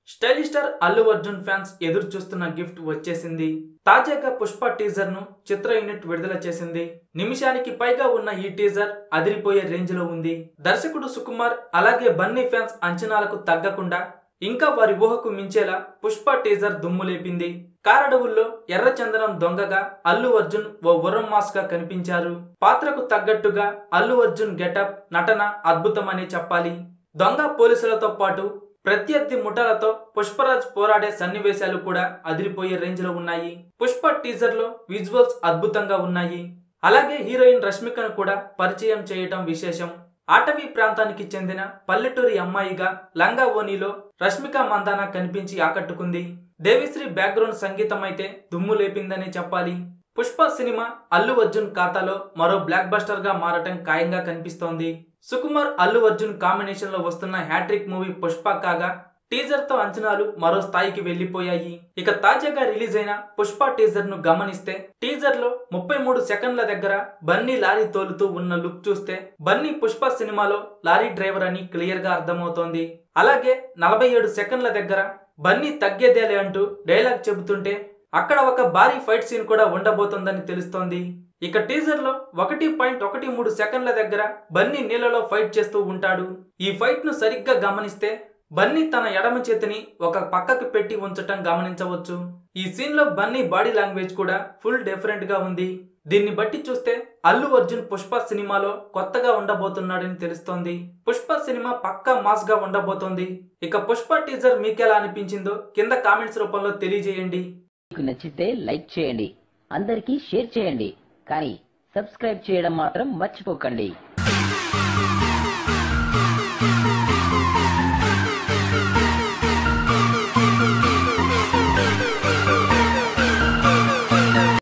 Stylish star Allu Arjun fans ఎదురు చూస్తున్న gift వచ్చేసింది. తాజాగా పుష్ప టీజర్ ను చిత్ర యూనిట్ విడుదల చేసింది. నిమిషానికి పైగా ఉన్న ఈ టీజర్ అదిరిపోయే రేంజ్ లో ఉంది. దర్శకుడు సుకుమార్ అలాగే బన్నీ ఫ్యాన్స్ అంచనాలకు తగ్గకుండా ఇంకా వారి ఊహకు మించేలా పుష్ప టీజర్ దుమ్ము లేపింది. కారడవుల్లో ఎర్రచందనం దొంగగా అల్లు అర్జున్ ఓ ఉర్రం మాస్ గా కనిపించారు. పాత్రకు తగ్గట్టుగా అల్లు అర్జున్ గెటప్, నటన అద్భుతమనే చెప్పాలి. దొంగ పోలీసులతో పాటు ప్రత్యర్థి ముఠాలతో పుష్పరాజ్ పోరాడే సన్నివేశాలు కూడా అదిరిపోయే రేంజ్ లో ఉన్నాయి. పుష్ప టీజర్ లో విజువల్స్ అద్భుతంగా ఉన్నాయి. అలాగే హీరోయిన్ రష్మికను కూడా పరిచయం చేయటం విశేషం. అటవీ ప్రాంతానికి చెందిన పల్లెటూరి అమ్మాయిగా లంగా ఓనీలో రష్మిక మందాన కనిపించి ఆకట్టుకుంది. దేవిశ్రీ బ్యాక్గ్రౌండ్ సంగీతం అయితే దుమ్ము లేపిందనే చెప్పాలి. పుష్ప సినిమా అల్లు అర్జున్ ఖాతాలో మరో బ్లాక్ బస్టర్ గా మారటం ఖాయంగా కనిపిస్తోంది. సుకుమార్ అల్లు అర్జున్ కాంబినేషన్ లో వస్తున్న హ్యాట్రిక్ మూవీ పుష్ప కాగా టీజర్ తో అంచనాలు మరో స్థాయికి వెళ్లిపోయాయి. ఇక తాజాగా రిలీజ్ అయిన పుష్ప టీజర్ ను గమనిస్తే టీజర్ లో 33 సెకండ్ల దగ్గర బన్నీ లారీ తోలుతూ ఉన్న లుక్ చూస్తే బన్నీ పుష్ప సినిమాలో లారీ డ్రైవర్ అని క్లియర్ గా అర్థమవుతోంది. అలాగే 47 సెకండ్ల దగ్గర బన్నీ తగ్గేదేలే అంటూ డైలాగ్ చెబుతుంటే అక్కడ ఒక భారీ ఫైట్ సీన్ కూడా ఉండబోతోందని తెలుస్తోంది. ఇక టీజర్ లో 1.13 సెకండ్ల దగ్గర బన్నీ నీళ్లలో ఫైట్ చేస్తూ ఉంటాడు. ఈ ఫైట్ ను సరిగ్గా గమనిస్తే బన్నీ తన ఎడమ చేతిని ఒక పక్కకు పెట్టి ఉంచటం గమనించవచ్చు. ఈ సీన్ లో బన్నీ బాడీ లాంగ్వేజ్ కూడా ఫుల్ డిఫరెంట్ గా ఉంది. దీన్ని బట్టి చూస్తే అల్లు అర్జున్ పుష్ప సినిమాలో కొత్తగా ఉండబోతున్నాడని తెలుస్తోంది. పుష్ప సినిమా పక్కా మాస్ గా ఉండబోతోంది. ఇక పుష్ప టీజర్ మీకెలా అనిపించిందో కింద కామెంట్స్ రూపంలో తెలియజేయండి. మీకు నచ్చితే లైక్ చేయండి, అందరికీ షేర్ చేయండి, కానీ సబ్స్క్రైబ్ చేయడం మాత్రం మర్చిపోకండి.